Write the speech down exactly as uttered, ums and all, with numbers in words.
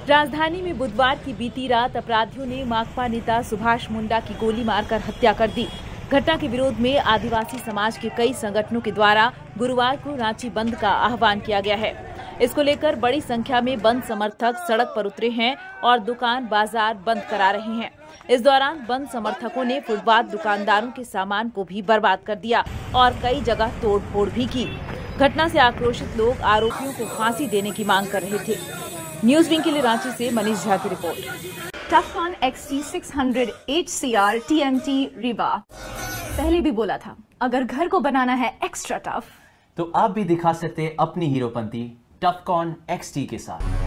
राजधानी में बुधवार की बीती रात अपराधियों ने माकपा नेता सुभाष मुंडा की गोली मारकर हत्या कर दी। घटना के विरोध में आदिवासी समाज के कई संगठनों के द्वारा गुरुवार को रांची बंद का आह्वान किया गया है। इसको लेकर बड़ी संख्या में बंद समर्थक सड़क पर उतरे हैं और दुकान बाजार बंद करा रहे हैं। इस दौरान बंद समर्थकों ने फुटपाथ दुकानदारों के सामान को भी बर्बाद कर दिया और कई जगह तोड़फोड़ भी की। घटना से आक्रोशित लोग आरोपियों को फांसी देने की मांग कर रहे थे। न्यूज विंग के लिए रांची से मनीष झा की report. Tufcon X T six hundred H C R T M T Rewa. पहले भी बोला था, अगर घर को बनाना है एक्स्ट्रा टफ तो आप भी दिखा सकते हैं अपनी हीरोपंती टफकॉन एक्स टी के साथ।